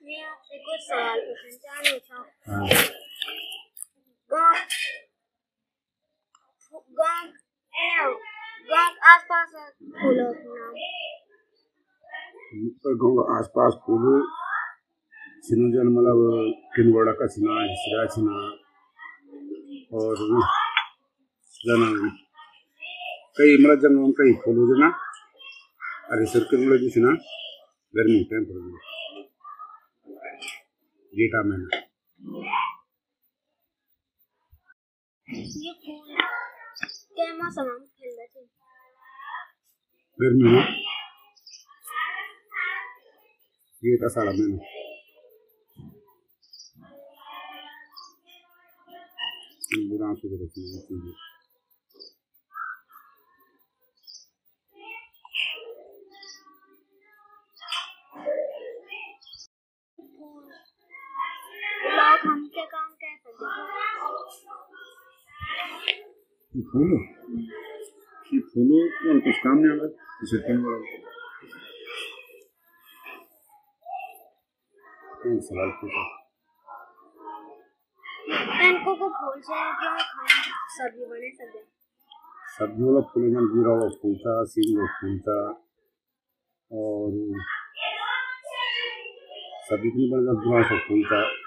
मैं आपसे कुछ सवाल पूछना चाहूँ। हाँ। गाँव आसपास फूलों के नाम। गाँव आसपास फूल छिना जन मतलब किनगोड़ा का छिना, हिसरा छिना और जना कई मतलब जंगलों कई फूल जना अरे सरकल जी छिना गर्मी टाइम पर जेठा महीना। ये फूल के मौसम में खिलते हैं। गर्मी में ये सारा महीना बुरा से रखना चाहिए। लोग हमके काम कैसे करते फूलो ये फूलो कौन कुछ काम नहीं आता इसे क्यों बोला कौन सवाल पूछा इनको को फूल से क्या खाने सब्जी बने सब्जी वाला फूल में गिरा हुआ फूलता सींग फूलता और सब्जी नहीं बन बुरा सा फूलता